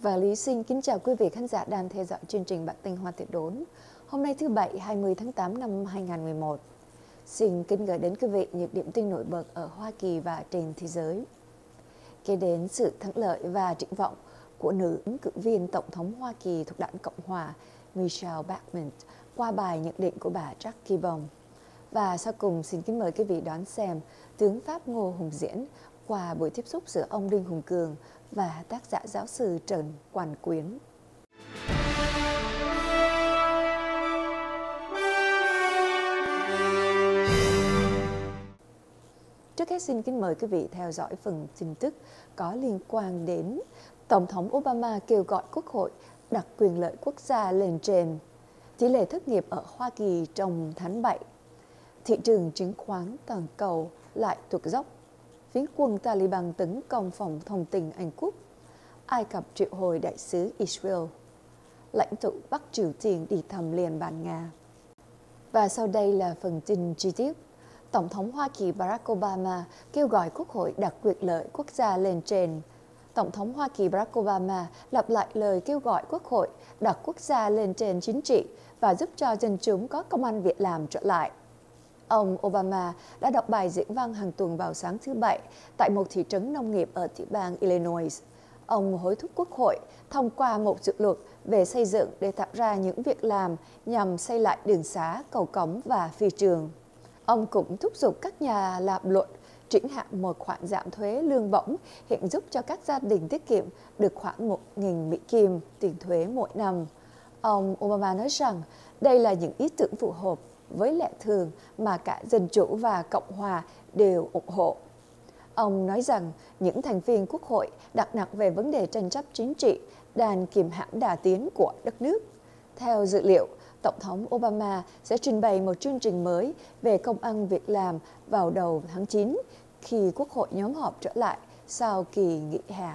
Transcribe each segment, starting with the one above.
Và Lý xin kính chào quý vị khán giả đang theo dõi chương trình Bản tin Hoa Tuyệt Đốn. Hôm nay thứ Bảy 20 tháng 8 năm 2011. Xin kính gửi đến quý vị những điểm tin nổi bật ở Hoa Kỳ và trên thế giới. Kế đến sự thắng lợi và triển vọng của nữ ứng cử viên Tổng thống Hoa Kỳ thuộc đảng Cộng Hòa Michelle Bachmann qua bài nhận định của bà Jackie Bong. Và sau cùng xin kính mời quý vị đón xem tướng Pháp Ngô Hùng Diễn qua buổi tiếp xúc giữa ông Đinh Hùng Cường và tác giả giáo sư Trần Quán Quyến. Trước hết xin kính mời quý vị theo dõi phần tin tức có liên quan đến Tổng thống Obama kêu gọi Quốc hội đặt quyền lợi quốc gia lên trên, tỷ lệ thất nghiệp ở Hoa Kỳ trong tháng 7, thị trường chứng khoán toàn cầu lại tuột dốc, phiến quân Taliban tấn công phòng thông tin Anh Quốc, Ai Cập triệu hồi đại sứ Israel, lãnh tụ Bắc Triều Tiên đi thăm Liên bang Nga. Và sau đây là phần tin chi tiết. Tổng thống Hoa Kỳ Barack Obama kêu gọi Quốc hội đặt quyền lợi quốc gia lên trên. Tổng thống Hoa Kỳ Barack Obama lặp lại lời kêu gọi Quốc hội đặt quốc gia lên trên chính trị và giúp cho dân chúng có công ăn việc làm trở lại. Ông Obama đã đọc bài diễn văn hàng tuần vào sáng thứ Bảy tại một thị trấn nông nghiệp ở tiểu bang Illinois. Ông hối thúc Quốc hội thông qua một dự luật về xây dựng để tạo ra những việc làm nhằm xây lại đường xá, cầu cống và phi trường. Ông cũng thúc giục các nhà làm luật triển hạn một khoản giảm thuế lương bổng hiện giúp cho các gia đình tiết kiệm được khoảng 1.000 Mỹ Kim tiền thuế mỗi năm. Ông Obama nói rằng đây là những ý tưởng phù hợp với lẽ thường mà cả Dân Chủ và Cộng Hòa đều ủng hộ. Ông nói rằng những thành viên Quốc hội đặt nặng về vấn đề tranh chấp chính trị đang kiềm hãm đà tiến của đất nước. Theo dự liệu, Tổng thống Obama sẽ trình bày một chương trình mới về công ăn việc làm vào đầu tháng 9 khi Quốc hội nhóm họp trở lại sau kỳ nghỉ hè.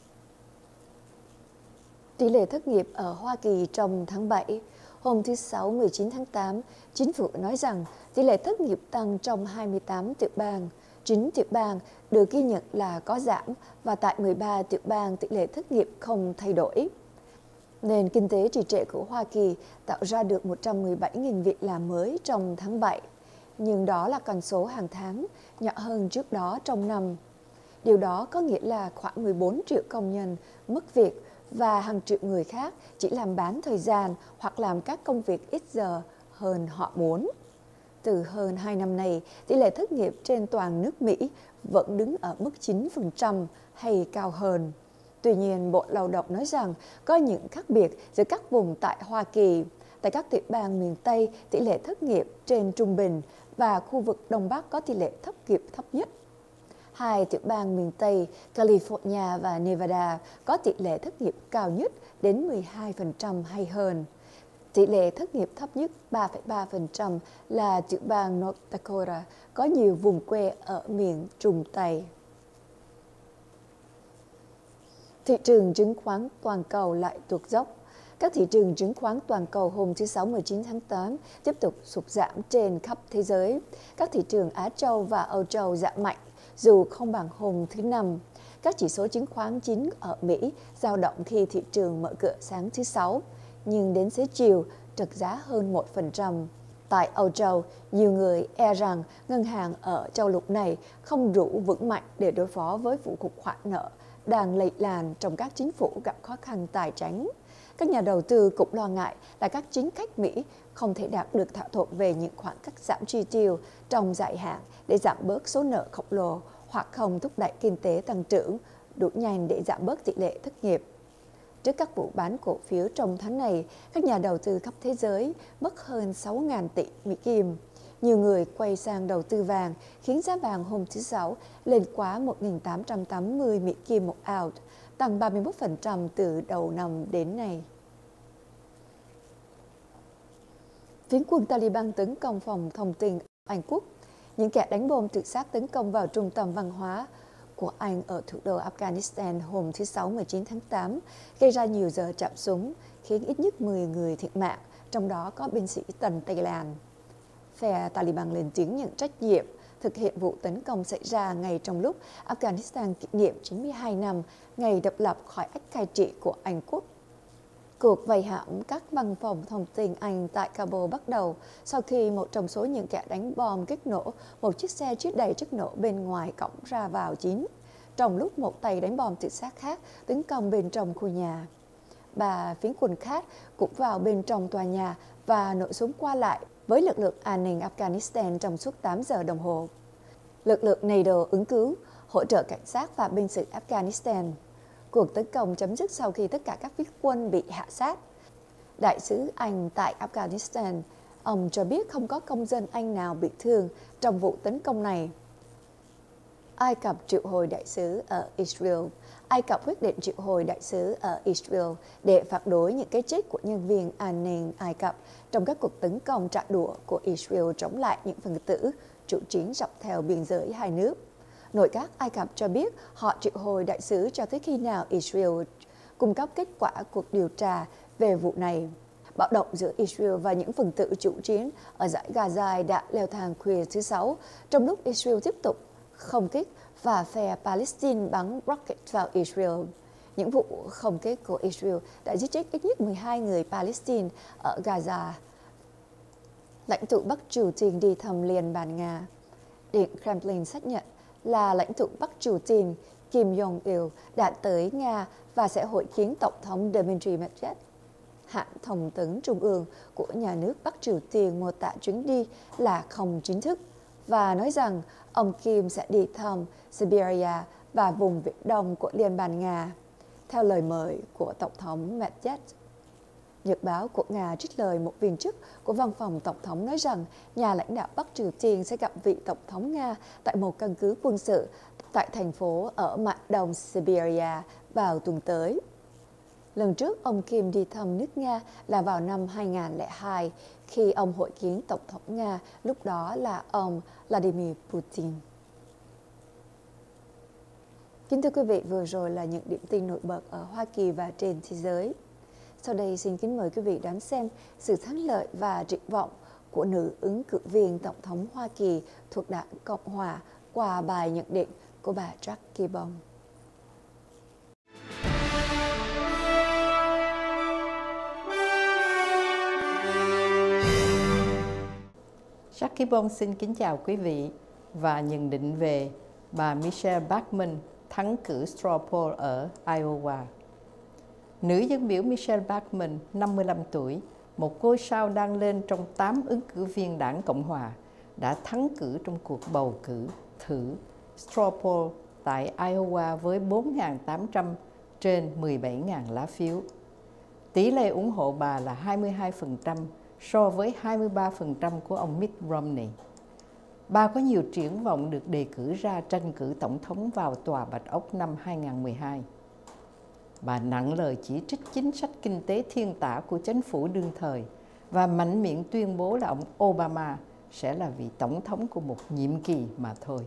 Tỷ lệ thất nghiệp ở Hoa Kỳ trong tháng 7. Hôm thứ Sáu 19 tháng 8, chính phủ nói rằng tỷ lệ thất nghiệp tăng trong 28 tiểu bang. 9 tiểu bang được ghi nhận là có giảm và tại 13 tiểu bang tỷ lệ thất nghiệp không thay đổi. Nền kinh tế trì trệ của Hoa Kỳ tạo ra được 117.000 việc làm mới trong tháng 7, nhưng đó là con số hàng tháng, nhỏ hơn trước đó trong năm. Điều đó có nghĩa là khoảng 14 triệu công nhân mất việc và hàng triệu người khác chỉ làm bán thời gian hoặc làm các công việc ít giờ hơn họ muốn. Từ hơn 2 năm nay, tỷ lệ thất nghiệp trên toàn nước Mỹ vẫn đứng ở mức 9% hay cao hơn. Tuy nhiên, Bộ Lao động nói rằng có những khác biệt giữa các vùng tại Hoa Kỳ. Tại các tiểu bang miền Tây, tỷ lệ thất nghiệp trên trung bình và khu vực Đông Bắc có tỷ lệ thất nghiệp thấp nhất. Hai tiểu bang miền Tây, California và Nevada, có tỷ lệ thất nghiệp cao nhất đến 12% hay hơn. Tỷ lệ thất nghiệp thấp nhất 3,3% là tiểu bang North Dakota, có nhiều vùng quê ở miền Trung Tây. Thị trường chứng khoán toàn cầu lại tuột dốc. Các thị trường chứng khoán toàn cầu hôm thứ Sáu 19 tháng 8 tiếp tục sụt giảm trên khắp thế giới. Các thị trường Á Châu và Âu Châu giảm mạnh, dù không bằng hôm thứ Năm. Các chỉ số chứng khoán chính ở Mỹ dao động khi thị trường mở cửa sáng thứ Sáu, nhưng đến xế chiều trật giá hơn 1%. Tại Âu Châu, nhiều người e rằng ngân hàng ở châu lục này không đủ vững mạnh để đối phó với vụ khủng hoảng nợ đang lây lan trong các chính phủ gặp khó khăn tài chính. Các nhà đầu tư cũng lo ngại là các chính khách Mỹ không thể đạt được thỏa thuận về những khoản cắt giảm chi tiêu trong dài hạn để giảm bớt số nợ khổng lồ hoặc không thúc đẩy kinh tế tăng trưởng đủ nhanh để giảm bớt tỷ lệ thất nghiệp. Trước các vụ bán cổ phiếu trong tháng này, các nhà đầu tư khắp thế giới mất hơn 6.000 tỷ Mỹ Kim. Nhiều người quay sang đầu tư vàng, khiến giá vàng hôm thứ Sáu lên quá 1.880 Mỹ Kim một ounce, tăng 31% từ đầu năm đến nay. Phiến quân Taliban tấn công phòng thông tin Anh Quốc. Những kẻ đánh bom tự sát tấn công vào trung tâm văn hóa của Anh ở thủ đô Afghanistan hôm thứ Sáu 19 tháng 8, gây ra nhiều giờ chạm súng, khiến ít nhất 10 người thiệt mạng, trong đó có binh sĩ Tần Tây Lan. Phe Taliban lên tiếng nhận trách nhiệm thực hiện vụ tấn công xảy ra ngay trong lúc Afghanistan kỷ niệm 92 năm ngày độc lập khỏi ách cai trị của Anh quốc. Cuộc vây hãm các văn phòng thông tin Anh tại Kabul bắt đầu sau khi một trong số những kẻ đánh bom kích nổ một chiếc xe chứa đầy chất nổ bên ngoài cổng ra vào 9, trong lúc một tay đánh bom tự sát khác tấn công bên trong khu nhà. 3 phiến quân khác cũng vào bên trong tòa nhà và nổ súng qua lại với lực lượng an ninh Afghanistan trong suốt 8 giờ đồng hồ. Lực lượng NATO ứng cứu, hỗ trợ cảnh sát và binh sĩ Afghanistan. Cuộc tấn công chấm dứt sau khi tất cả các phiến quân bị hạ sát. Đại sứ Anh tại Afghanistan, ông cho biết không có công dân Anh nào bị thương trong vụ tấn công này. Ai Cập triệu hồi đại sứ ở Israel. Ai Cập quyết định triệu hồi đại sứ ở Israel để phản đối những cái chết của nhân viên an ninh Ai Cập trong các cuộc tấn công trả đũa của Israel chống lại những phần tử chủ chiến dọc theo biên giới hai nước. Nội các Ai Cập cho biết họ triệu hồi đại sứ cho tới khi nào Israel cung cấp kết quả cuộc điều tra về vụ này. Bạo động giữa Israel và những phần tử chủ chiến ở dải Gaza đã leo thang khuya thứ Sáu, trong lúc Israel tiếp tục không kích và phe Palestine bắn rocket vào Israel. Những vụ không kích của Israel đã giết chết ít nhất 12 người Palestine ở Gaza. Lãnh tụ Bắc Triều Tiên đi thăm Liên bang Nga. Điện Kremlin xác nhận là lãnh tụ Bắc Triều Tiên Kim Jong-il đã tới Nga và sẽ hội kiến Tổng thống Dmitry Medvedev. Hãng thông tấn trung ương của nhà nước Bắc Triều Tiên mô tả chuyến đi là không chính thức và nói rằng ông Kim sẽ đi thăm Siberia và vùng Viễn Đông của Liên bang Nga, theo lời mời của Tổng thống Medvedev. Nhật báo của Nga trích lời một viên chức của văn phòng Tổng thống nói rằng nhà lãnh đạo Bắc Triều Tiên sẽ gặp vị Tổng thống Nga tại một căn cứ quân sự tại thành phố ở mạn đông Siberia vào tuần tới. Lần trước ông Kim đi thăm nước Nga là vào năm 2002 khi ông hội kiến Tổng thống Nga, lúc đó là ông Vladimir Putin. Kính thưa quý vị, vừa rồi là những điểm tin nổi bật ở Hoa Kỳ và trên thế giới. Sau đây xin kính mời quý vị đón xem sự thắng lợi và triển vọng của nữ ứng cử viên Tổng thống Hoa Kỳ thuộc Đảng Cộng Hòa qua bài nhận định của bà Jackie Bong. Jackie Bong xin kính chào quý vị và nhận định về bà Michelle Bachmann thắng cử straw poll ở Iowa. Nữ dân biểu Michelle Bachmann, 55 tuổi, một ngôi sao đang lên trong 8 ứng cử viên Đảng Cộng Hòa, đã thắng cử trong cuộc bầu cử thử straw poll tại Iowa với 4.800 trên 17.000 lá phiếu. Tỷ lệ ủng hộ bà là 22% so với 23% của ông Mitt Romney. Bà có nhiều triển vọng được đề cử ra tranh cử tổng thống vào Tòa Bạch Ốc năm 2012. Bà nặng lời chỉ trích chính sách kinh tế thiên tả của chính phủ đương thời và mạnh miệng tuyên bố là ông Obama sẽ là vị tổng thống của một nhiệm kỳ mà thôi.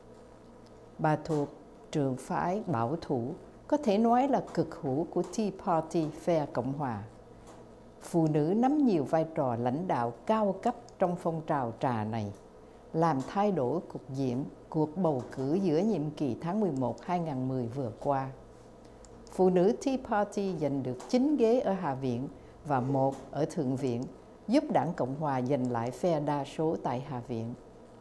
Bà thuộc trường phái bảo thủ, có thể nói là cực hữu của Tea Party phe Cộng hòa. Phụ nữ nắm nhiều vai trò lãnh đạo cao cấp trong phong trào trà này, làm thay đổi cục diện cuộc bầu cử giữa nhiệm kỳ tháng 11 2010 vừa qua. Phụ nữ Tea Party giành được 9 ghế ở Hạ viện và 1 ở Thượng viện, giúp Đảng Cộng hòa giành lại phe đa số tại Hạ viện.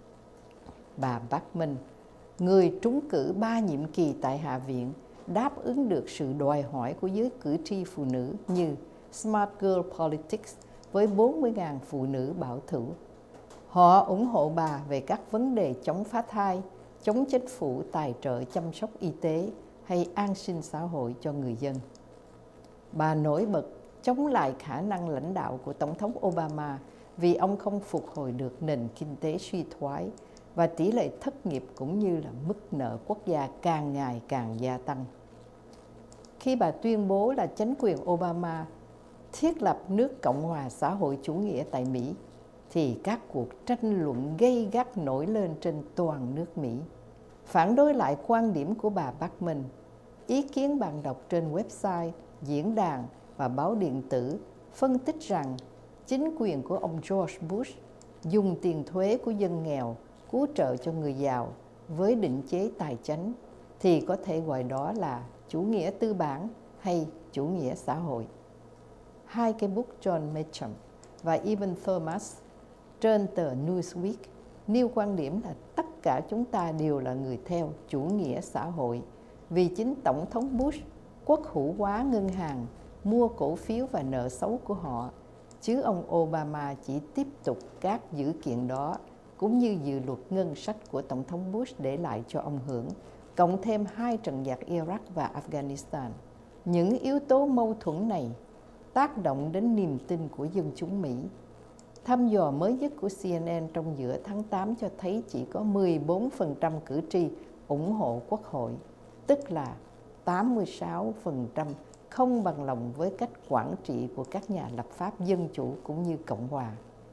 Bà Bachmann, người trúng cử 3 nhiệm kỳ tại Hạ viện, đáp ứng được sự đòi hỏi của giới cử tri phụ nữ như Smart Girl Politics với 40.000 phụ nữ bảo thủ. Họ ủng hộ bà về các vấn đề chống phá thai, chống chính phủ tài trợ chăm sóc y tế hay an sinh xã hội cho người dân. Bà nổi bật chống lại khả năng lãnh đạo của Tổng thống Obama vì ông không phục hồi được nền kinh tế suy thoái và tỷ lệ thất nghiệp cũng như là mức nợ quốc gia càng ngày càng gia tăng. Khi bà tuyên bố là chính quyền Obama thiết lập nước Cộng hòa xã hội chủ nghĩa tại Mỹ, thì các cuộc tranh luận gay gắt nổi lên trên toàn nước Mỹ. Phản đối lại quan điểm của bà Bachmann, ý kiến bạn đọc trên website, diễn đàn và báo điện tử phân tích rằng chính quyền của ông George Bush dùng tiền thuế của dân nghèo cứu trợ cho người giàu với định chế tài chánh, thì có thể gọi đó là chủ nghĩa tư bản hay chủ nghĩa xã hội. Hai cây bút John Meacham và Evan Thomas trên tờ Newsweek nêu quan điểm là tất cả chúng ta đều là người theo chủ nghĩa xã hội, vì chính Tổng thống Bush quốc hữu hóa ngân hàng, mua cổ phiếu và nợ xấu của họ, chứ ông Obama chỉ tiếp tục các dữ kiện đó, cũng như dự luật ngân sách của Tổng thống Bush để lại cho ông hưởng, cộng thêm 2 trận giặc Iraq và Afghanistan. Những yếu tố mâu thuẫn này tác động đến niềm tin của dân chúng Mỹ. Thăm dò mới nhất của CNN trong giữa tháng 8 cho thấy chỉ có 14% cử tri ủng hộ Quốc hội, tức là 86% không bằng lòng với cách quản trị của các nhà lập pháp dân chủ cũng như Cộng hòa.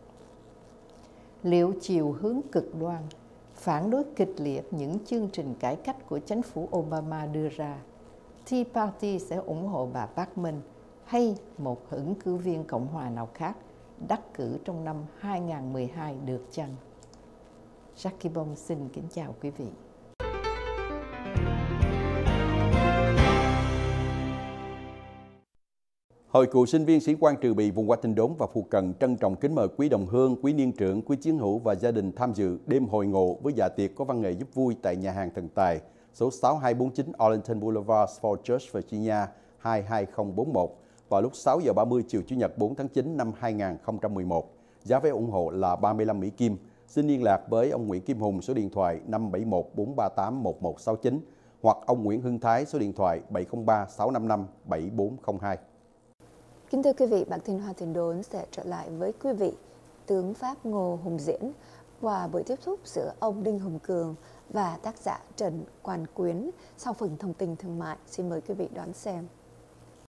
Liệu chiều hướng cực đoan, phản đối kịch liệt những chương trình cải cách của chính phủ Obama đưa ra, Tea Party sẽ ủng hộ bà Bachmann hay một ứng cử viên Cộng hòa nào khác đắc cử trong năm 2012 được chăng? Jackie Bông xin kính chào quý vị. Hội cựu sinh viên sĩ quan Trừ Bị vùng Qua Tinh Đốn và phụ cận trân trọng kính mời quý đồng hương, quý niên trưởng, quý chiến hữu và gia đình tham dự đêm hội ngộ với dạ tiệc có văn nghệ giúp vui tại nhà hàng Thần Tài, số 6249 Arlington Boulevard, Fort Church, Virginia 22041 vào lúc 6 giờ 30 chiều Chủ nhật 4 tháng 9 năm 2011. Giá vé ủng hộ là 35 Mỹ Kim. Xin liên lạc với ông Nguyễn Kim Hùng số điện thoại 571 438 1169 hoặc ông Nguyễn Hưng Thái số điện thoại 703 655 7402. Kính thưa quý vị, bản tin Hoa Tiền Đốn sẽ trở lại với quý vị. Tướng Pháp Ngô Hùng Diễn qua buổi tiếp xúc giữa ông Đinh Hùng Cường và tác giả Trần Quan Quyến sau phần thông tin thương mại. Xin mời quý vị đón xem.